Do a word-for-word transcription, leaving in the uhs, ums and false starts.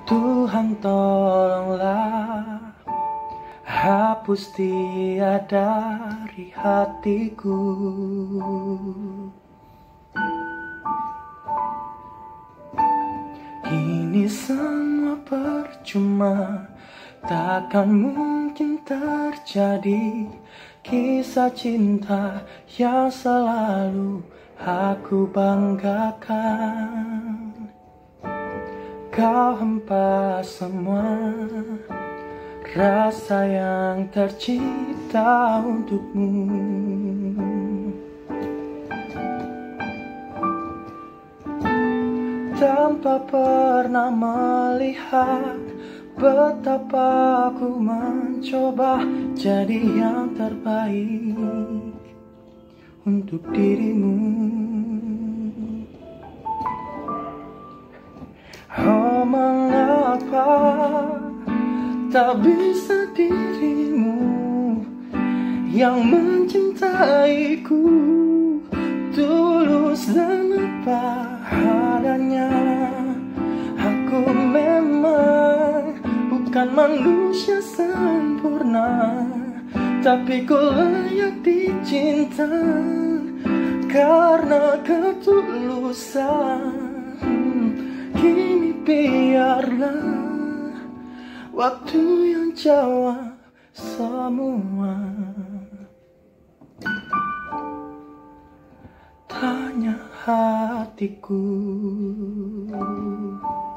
Tuhan tolonglah hapus dia dari hatiku. Ini semua percuma, takkan mungkin terjadi kisah cinta yang selalu aku banggakan. Kau hempas semua rasa yang tercipta untukmu. Tanpa pernah melihat betapa aku mencoba jadi yang terbaik untuk dirimu. Oh, mengapa tak bisa dirimu yang mencintaiku tulus dan apa adanya. Aku memang bukan manusia sempurna, tapi ku layak dicinta karena ketulusan. Kini biarlah waktu yang jawab semua. Tanya hatiku.